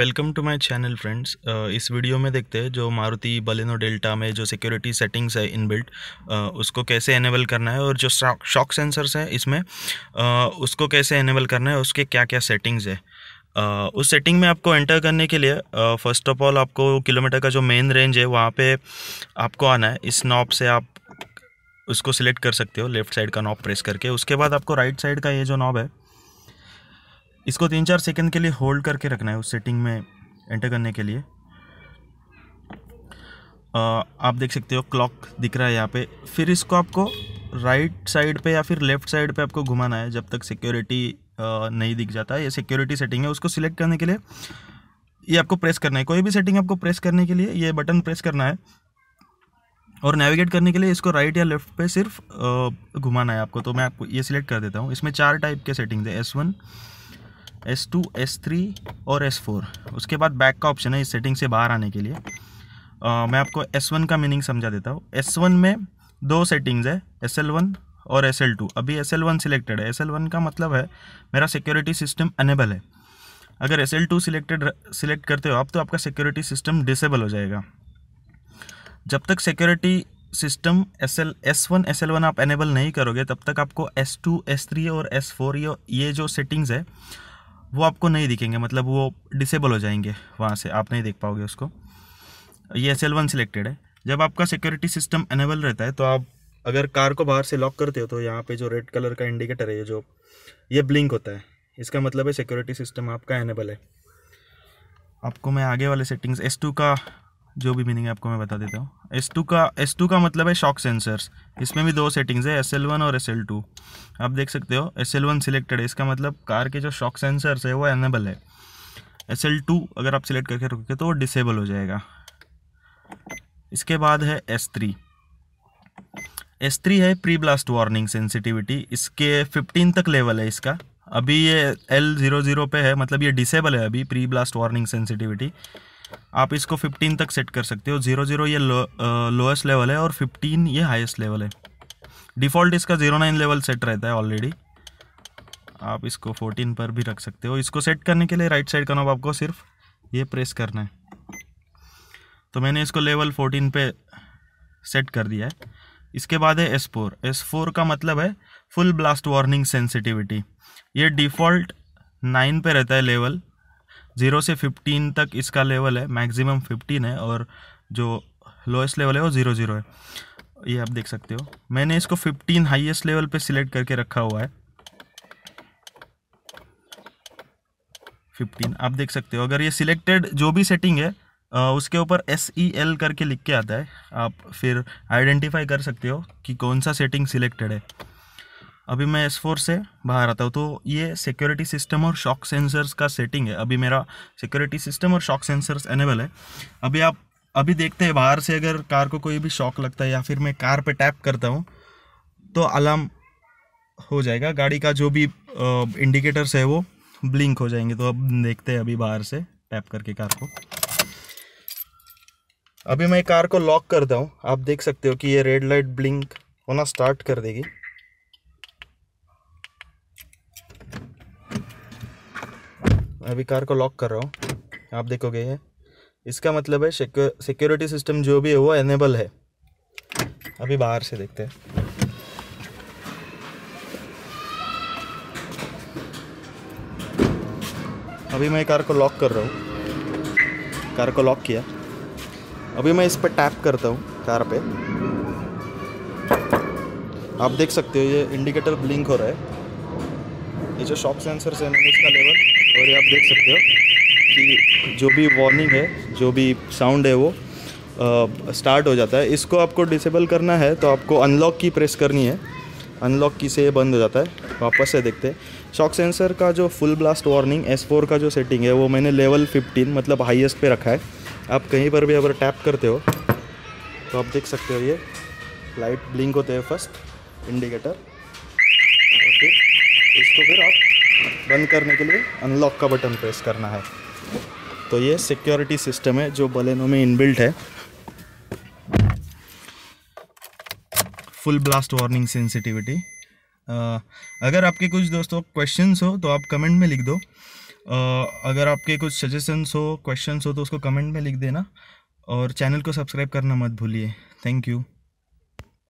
Welcome to my channel friends. इस video में देखते हैं जो मारुति बलेनो डेल्टा में जो सिक्योरिटी सेटिंग्स है इनबिल्ट, उसको कैसे एनेबल करना है, और जो शॉक सेंसर्स है इसमें उसको कैसे एनेबल करना है, उसके क्या क्या सेटिंग्स है। उस सेटिंग में आपको एंटर करने के लिए फर्स्ट ऑफ ऑल आपको किलोमीटर का जो मेन रेंज है वहाँ पे आपको आना है। इस नॉब से आप उसको सिलेक्ट कर सकते हो, लेफ्ट साइड का नॉब प्रेस करके। उसके बाद आपको राइट साइड का ये जो नॉब है इसको 3-4 सेकंड के लिए होल्ड करके रखना है उस सेटिंग में एंटर करने के लिए। आप देख सकते हो क्लॉक दिख रहा है यहाँ पे। फिर इसको आपको राइट साइड पे या फिर लेफ्ट साइड पे आपको घुमाना है जब तक सिक्योरिटी नहीं दिख जाता है। ये सिक्योरिटी सेटिंग है, उसको सिलेक्ट करने के लिए ये आपको प्रेस करना है। कोई भी सेटिंग आपको प्रेस करने के लिए ये बटन प्रेस करना है, और नेविगेट करने के लिए इसको राइट या लेफ्ट पे सिर्फ घुमाना है आपको। तो मैं आपको ये सिलेक्ट कर देता हूँ। इसमें 4 टाइप के सेटिंग्स है, S1, S2, S3 और S4। उसके बाद बैक का ऑप्शन है इस सेटिंग से बाहर आने के लिए। मैं आपको S1 का मीनिंग समझा देता हूँ। S1 में 2 सेटिंग्स है, SL1 और SL2। अभी SL1 सिलेक्टेड है। SL1 का मतलब है मेरा सिक्योरिटी सिस्टम अनेबल है। अगर SL2 सिलेक्ट करते हो आप तो आपका सिक्योरिटी सिस्टम डिसेबल हो जाएगा। जब तक सिक्योरिटी सिस्टम S1 SL1 आप एनेबल नहीं करोगे तब तक आपको S2 S3 और S4 ये जो सेटिंग्स है वो आपको नहीं दिखेंगे, मतलब वो डिसेबल हो जाएंगे, वहाँ से आप नहीं देख पाओगे उसको। ये SL1 सिलेक्टेड है। जब आपका सिक्योरिटी सिस्टम एनेबल रहता है तो आप अगर कार को बाहर से लॉक करते हो तो यहाँ पे जो रेड कलर का इंडिकेटर है ये ब्लिंक होता है। इसका मतलब है सिक्योरिटी सिस्टम आपका एनेबल है। आपको मैं आगे वाले सेटिंग्स S2 का जो भी मीनिंग है आपको मैं बता देता हूँ। S2 का मतलब है शॉक सेंसर्स। इसमें भी 2 सेटिंग्स है, SL1 और SL2। आप देख सकते हो SL1 सिलेक्टेड है, इसका मतलब कार के जो शॉक सेंसर्स है वो एनेबल है। SL2 अगर आप सिलेक्ट करके रखोगे तो वो डिसेबल हो जाएगा। इसके बाद है S3 है प्री ब्लास्ट वार्निंग सेंसिटिविटी। इसके 15 तक लेवल है इसका। अभी ये L00 पे है, मतलब ये डिसेबल है अभी प्री ब्लास्ट वार्निंग सेंसिटिविटी। आप इसको 15 तक सेट कर सकते हो। 00 ये लोएस्ट लेवल है और 15 ये हाईएस्ट लेवल है। डिफ़ॉल्ट इसका 09 लेवल सेट रहता है ऑलरेडी। आप इसको 14 पर भी रख सकते हो। इसको सेट करने के लिए राइट साइड का नॉब आपको सिर्फ ये प्रेस करना है। तो मैंने इसको लेवल 14 पे सेट कर दिया है। इसके बाद है S4 का मतलब है फुल ब्लास्ट वार्निंग सेंसिटिविटी। ये डिफ़ॉल्ट 9 पे रहता है लेवल। 0 से 15 तक इसका लेवल है, मैक्सिमम 15 है, और जो लोएस्ट लेवल है वो 00 है। ये आप देख सकते हो। मैंने इसको 15 हाईएस्ट लेवल पे सिलेक्ट करके रखा हुआ है। 15 आप देख सकते हो। अगर ये सिलेक्टेड जो भी सेटिंग है उसके ऊपर SEL करके लिख के आता है, आप फिर आइडेंटिफाई कर सकते हो कि कौन सा सेटिंग सिलेक्टेड है। अभी मैं S4 से बाहर आता हूँ। तो ये सिक्योरिटी सिस्टम और शॉक सेंसर्स का सेटिंग है। अभी मेरा सिक्योरिटी सिस्टम और शॉक सेंसर्स एनेबल है। अभी देखते हैं बाहर से अगर कार को कोई भी शॉक लगता है या फिर मैं कार पे टैप करता हूँ तो अलार्म हो जाएगा। गाड़ी का जो भी इंडिकेटर्स है वो ब्लिंक हो जाएंगे। तो अब देखते हैं अभी बाहर से टैप करके कार को। अभी मैं कार को लॉक करता हूँ। आप देख सकते हो कि ये रेड लाइट ब्लिंक होना स्टार्ट कर देगी। अभी कार को लॉक कर रहा हूँ, आप देखोगे ये, इसका मतलब है सिक्योरिटी सिस्टम जो भी है वो एनेबल है। अभी बाहर से देखते हैं। अभी मैं कार को लॉक कर रहा हूँ। कार को लॉक किया। अभी मैं इस पर टैप करता हूँ कार पे। आप देख सकते हो ये इंडिकेटर ब्लिंक हो रहा है। ये जो शॉक सेंसर है मैंने इसका लेवल, और ये आप देख सकते हो कि जो भी वार्निंग है, जो भी साउंड है वो स्टार्ट हो जाता है। इसको आपको डिसेबल करना है तो आपको अनलॉक की प्रेस करनी है। अनलॉक की से बंद हो जाता है। वापस से देखते हैं। शॉक सेंसर का जो फुल ब्लास्ट वार्निंग S4 का जो सेटिंग है वो मैंने लेवल 15 मतलब हाईएस्ट पे रखा है। आप कहीं पर भी अगर टैप करते हो तो आप देख सकते हो ये लाइट ब्लिंक होते हैं फर्स्ट इंडिकेटर, और फिर आप बंद करने के लिए अनलॉक का बटन प्रेस करना है। तो ये सिक्योरिटी सिस्टम है जो बलेनो में इनबिल्ट है। Full blast warning sensitivity. अगर आपके कुछ दोस्तों क्वेश्चंस हो तो आप कमेंट में लिख दो। अगर आपके कुछ सजेशंस हो, क्वेश्चंस हो तो उसको कमेंट में लिख देना, और चैनल को सब्सक्राइब करना मत भूलिए। Thank you.